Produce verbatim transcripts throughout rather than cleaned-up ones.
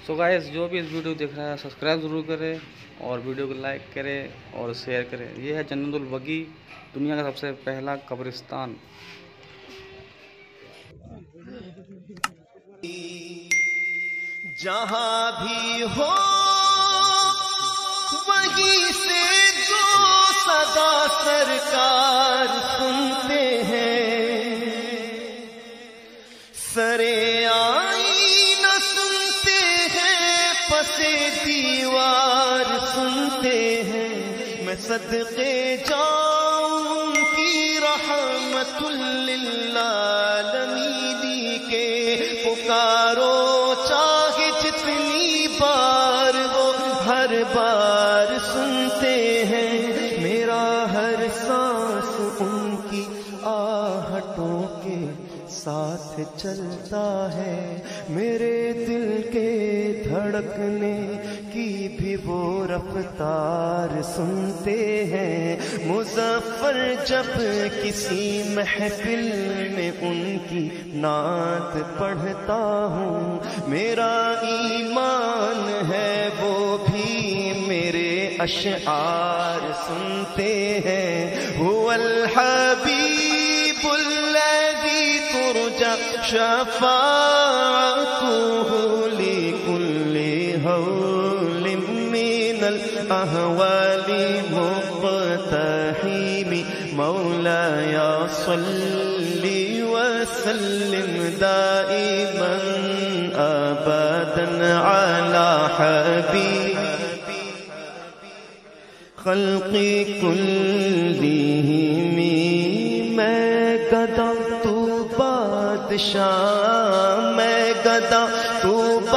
So guys, जो भी इस वीडियो देख रहा है सब्सक्राइब ज़रूर करें और वीडियो को लाइक करें और शेयर करें। ये है जन्नतुल बकी, दुनिया का सबसे पहला कब्रिस्तान। जहाँ भी हो वहीं से जो सदा सरकार सुनते हैं, सरे आई न सुनते हैं, पसे दीवार सुनते हैं। मैं सदके जाऊं की रहमतुल लिल आलमीन के, पुकारो चाहे जितनी बार वो हर बार सुनते हैं। मेरा हर सांस उनकी आहटों के साथ चलता है, मेरे दिल के धड़कने की भी वो रफ्तार सुनते हैं। मुज़फ़्फ़र जब किसी महफिल में उनकी नात पढ़ता हूँ, मेरा ईमान है वो भी मेरे अशआर सुनते हैं। हुवल हबीबुल लज़ी तुरजा शफ़ाअतुहु लिकुल्लि हौलिन मिनल अहवालि मुक़्तहिमी। मौलाया सल्लि वसल्लिम दाइमन अबदन अला हबीब खल्क़ि कुल्लिहिम। मैं गदा तू बादशाह, मैं गदा तू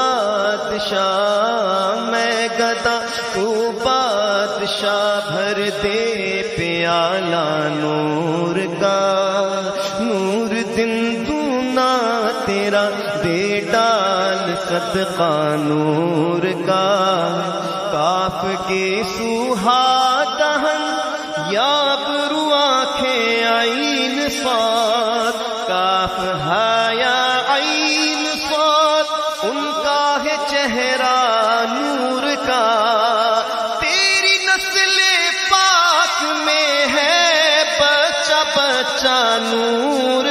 बादशाह, मैं गदा तू बादशाह। भर दे प्याला नूर का, नूर दिन दूना तेरा दे डाल सदका नूर का। काफ के सुहादहन याबरू आँखें आईन साथ, काफ हाया आईन साथ, उनका है चेहरा नूर का। तेरी नस्ल पाक में है बच्चा बच्चा नूर